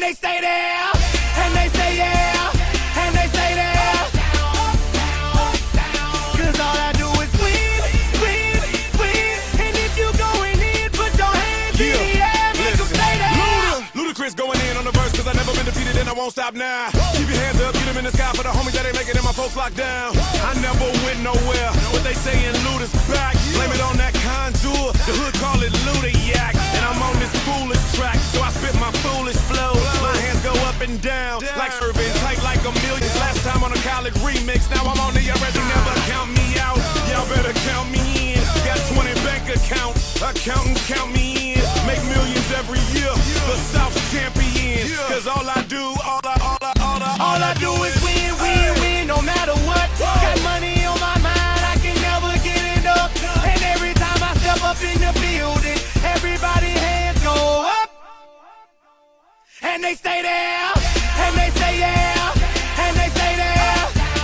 they stay there, and they say yeah, and they stay there. Cause all I do is win, win, win. And if you going in, put your hands in the air, make them stay there. Ludacris going in on the verse, cause I never been defeated and I won't stop now. Keep your hands up, get them in the sky for the homies that ain't making it, my folks locked down. I never went nowhere, what they saying Luda's back. Blame it on that contour, the hood call it Luda-yak. And I'm on this foolish track, so I spit my foolish flow. My hands go up and down, like urban, tight like a million. Last time on a college remix, now I'm on the already, never count me out. Y'all better count me in, got 20 bank accounts, accountants count me in. Make millions every year, the South's champion. Cause all I do, all I do is win, win, win, no matter what. Got money on my mind, I can never get it up. And every time I step up in the building, everybody hands go up. And they stay there, and they say yeah, and they stay there.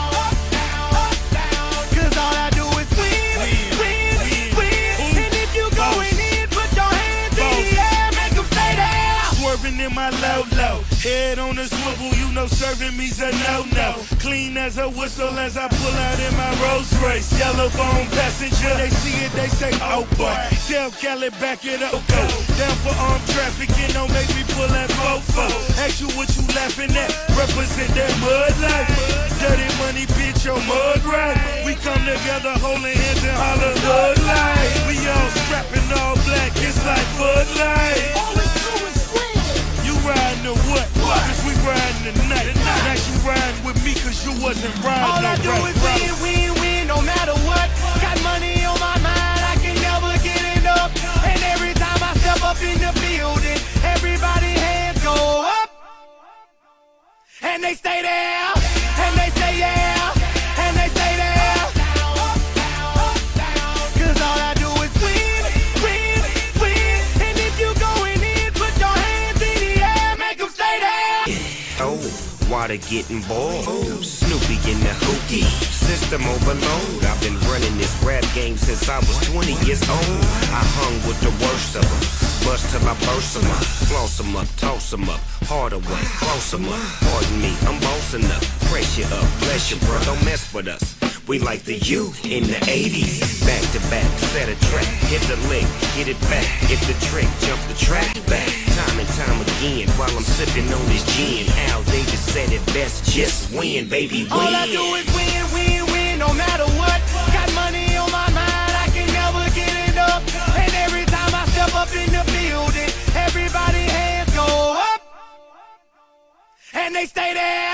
Cause all I do is win, win, win. And if you going in, put your hands in the air, make them stay there. Swerving in my low, head on the swivel, you know serving me's a no-no. Clean as a whistle as I pull out in my Rolls Royce. Yellow bone passenger, they see it, they say, oh boy. Tell Cali back it up, go. Down for armed trafficking, don't make me pull that fofo. Ask you what you laughing at, represent that mud life. Dirty money, bitch, your mud right. We come together holding hands and holler hood life. We all strapping all black, it's like Bud Light. Riding or what? Cause we riding tonight. Now you riding with me cause you wasn't riding. All I do is win, win, win, no matter what. Got money on my mind, I can never get it up. And every time I step up in the building, everybody hands go up. And they stay there, and they say yeah, and they stay there. Cause all I do is win, win, win. And if you going in, put your hands in the air, make them stay there. Oh, water getting boiled. Snoopy in the hookie. System overload. I've been running this rap game since I was 20 years old. I hung with the worst of them. Bust till I burst them up. Floss them up, toss them up. Harder way, close them up. Pardon me, I'm bossing up. Press you up, bless you, bro. Don't mess with us. We like the youth in the 80s. Back to back, set a track. Hit the lick, hit it back. Get the trick, jump the track back. Time and time again while I'm sipping on this gin. Al Davis said it best, just win, baby, win. All I do is win, win, win, no matter what. Got money on my mind, I can never get it up. And every time I step up in the building, everybody hands go up. And they stay there.